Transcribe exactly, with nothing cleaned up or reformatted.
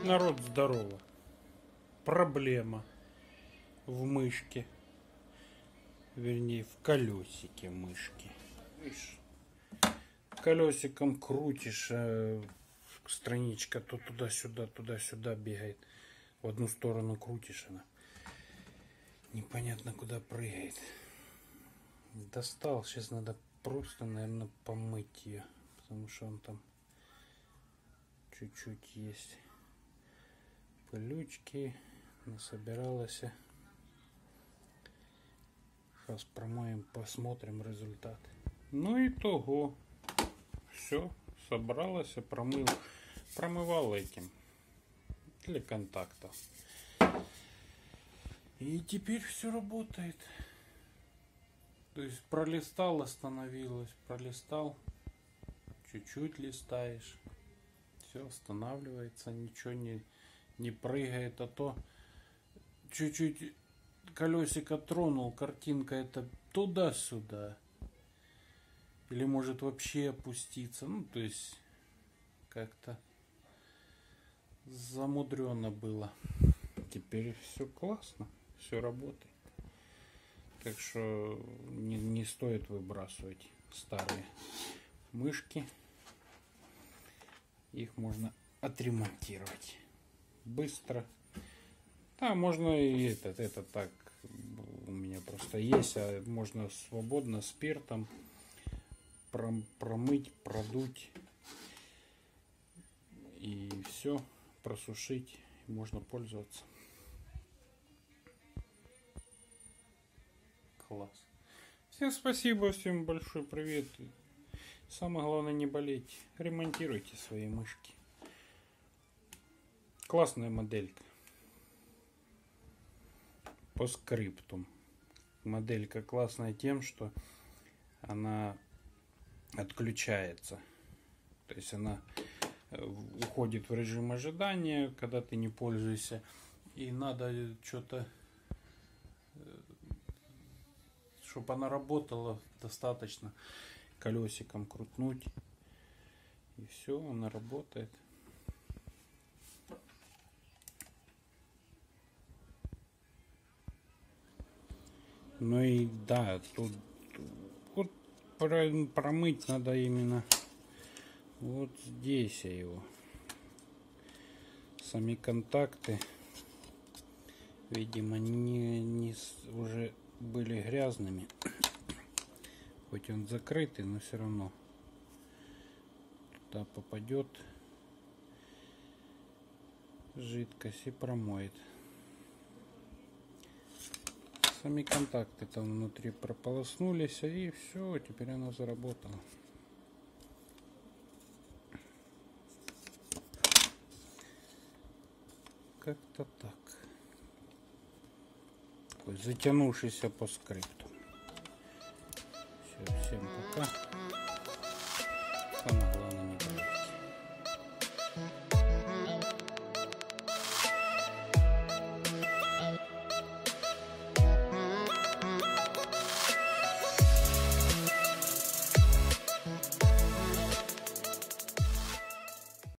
Народ, здорово. Проблема в мышке. Вернее, в колесике мышки. Видишь, колесиком крутишь, а страничка то туда-сюда, туда-сюда бегает. В одну сторону крутишь, она непонятно куда прыгает. Достал. Сейчас надо просто, наверное, помыть ее, потому что он там чуть-чуть есть пылючки, насобиралась. Сейчас промоем, посмотрим результат. Ну и того. Все, собралась, промыл, промывал этим для контакта. И теперь все работает. То есть пролистал, остановилось, пролистал, чуть-чуть листаешь, все останавливается, ничего не, не прыгает, а то чуть-чуть колесико тронул, картинка это туда-сюда. Или может вообще опуститься. Ну, то есть как-то замудрено было. Теперь все классно, все работает. Так что не, не стоит выбрасывать старые мышки. Их можно отремонтировать быстро. Да, можно и этот, это так у меня просто есть, а можно свободно спиртом промыть, продуть и все, просушить, можно пользоваться. Класс. Всем спасибо, всем большой привет. Самое главное не болеть. Ремонтируйте свои мышки. Классная моделька. По скриптум. Моделька классная тем, что она отключается. То есть она уходит в режим ожидания, когда ты не пользуешься. И надо что-то, чтобы она работала, достаточно колесиком крутнуть. И все, она работает. Ну и да, тут вот промыть надо именно вот здесь его. Сами контакты, видимо, не, не уже были грязными. Хоть он закрытый, но все равно туда попадет жидкость и промоет. Сами контакты там внутри прополоснулись, и все, теперь она заработала. Как-то так. Такой затянувшийся по скрипту. Все, всем пока.